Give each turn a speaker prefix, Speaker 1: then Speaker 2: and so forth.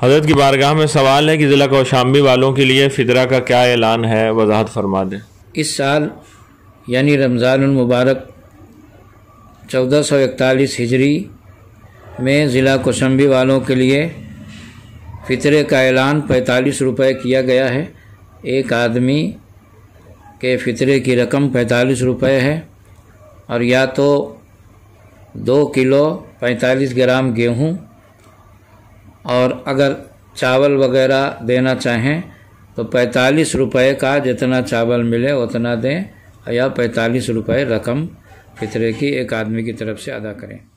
Speaker 1: हज़रत की बारगाह में सवाल है कि ज़िला कौशाम्बी वालों के लिए फ़ितरा का क्या ऐलान है, वजाहत फरमा दें।
Speaker 2: इस साल यानी रमज़ानुल मुबारक 1441 हिजरी में ज़िला कौशाम्बी वालों के लिए फ़ितरे का ऐलान 45 रुपये किया गया है। एक आदमी के फ़ितरे की रकम 45 रुपये है और या तो 2 किलो 45 ग्राम गेहूँ और अगर चावल वगैरह देना चाहें तो 45 रुपये का जितना चावल मिले उतना दें या 45 रुपये रकम फ़ितरे की एक आदमी की तरफ से अदा करें।